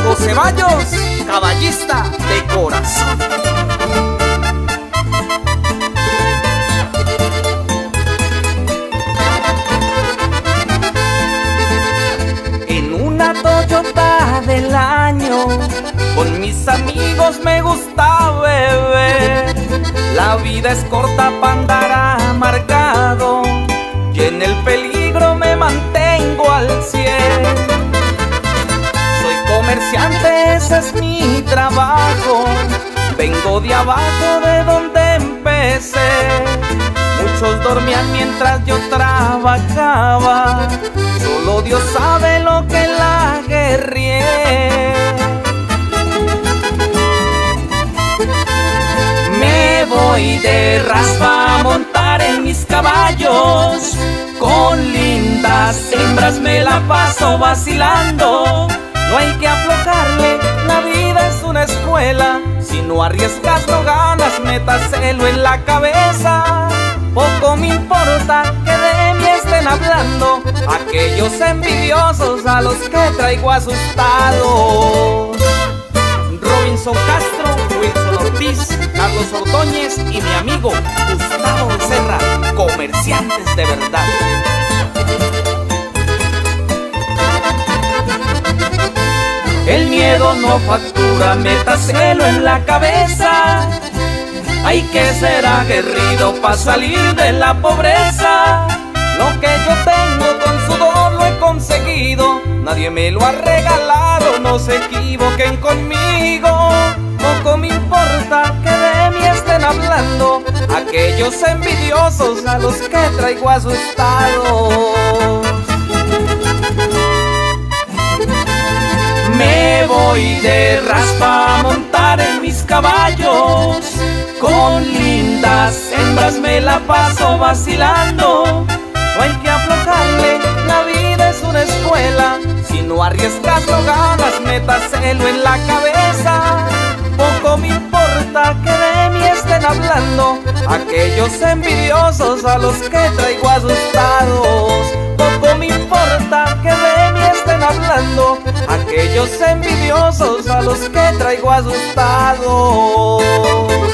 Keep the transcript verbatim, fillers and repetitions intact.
Diego Ceballos, caballista de corazón. En una Toyota del año, con mis amigos me gusta beber. La vida es corta para andar amargado, y en el peligro me mantengo al cien. Soy comerciante, ese es mi trabajo. Vengo de abajo de donde empecé. Muchos dormían mientras yo trabajaba. Solo Dios sabe lo que la guerrié. Me voy de raspa a montar en mis caballos. Con lindas hembras me la paso vacilando. No hay que aflojarle, la vida es una escuela. Si no arriesgas no ganas, métaselo en la cabeza. Poco me importa que de mí estén hablando aquellos envidiosos a los que traigo asustados. Robinson Castro, Wilson Ortiz, Carlos Ordóñez y mi amigo Gustavo Becerra, comerciantes de verdad. El miedo no factura, métaselo en la cabeza. Hay que ser aguerrido para salir de la pobreza. Lo que yo tengo con sudor lo he conseguido. Nadie me lo ha regalado, no se equivoquen conmigo. Poco me importa que de mí estén hablando aquellos envidiosos a los que traigo asustados. Me voy de raspa a montar en mis caballos. Con lindas hembras me la paso vacilando. No hay que aflojarle, la vida es una escuela. Si no arriesgas no ganas, métaselo en la cabeza. Poco me importa que de mí estén hablando aquellos envidiosos a los que traigo asustados. Poco me importa que de mí estén hablando aquellos envidiosos a los que traigo asustados.